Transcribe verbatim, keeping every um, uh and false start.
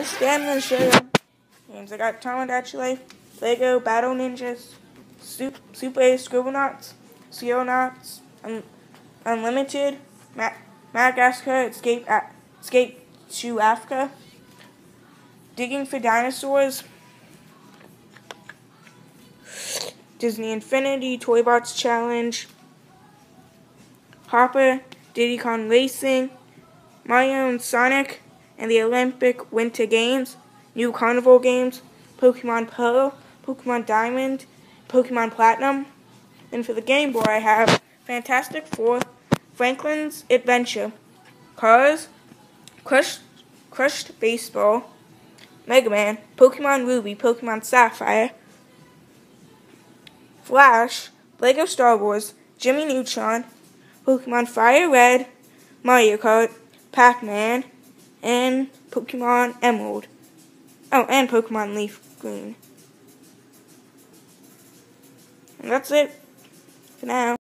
today I'm going to show you games. I got Tomodachi Life, Lego, Battle Ninjas, Super, Super A Scribblenauts, Scionnauts, Un Unlimited, Ma Madagascar, Escape, A Escape to Africa, Digging for Dinosaurs, Disney Infinity, Toybots Challenge, Hopper, Diddy Kong Racing, Mario and Sonic, and the Olympic Winter Games, new Carnival games, Pokemon Pearl, Pokemon Diamond, Pokemon Platinum. And for the Game Boy, I have Fantastic Four, Franklin's Adventure, Cars, Crushed, Crushed Baseball, Mega Man, Pokemon Ruby, Pokemon Sapphire, Flash, Lego Star Wars, Jimmy Neutron, Pokemon Fire Red, Mario Kart, Pac-Man, and Pokemon Emerald. Oh, and Pokemon Leaf Green. And that's it for now.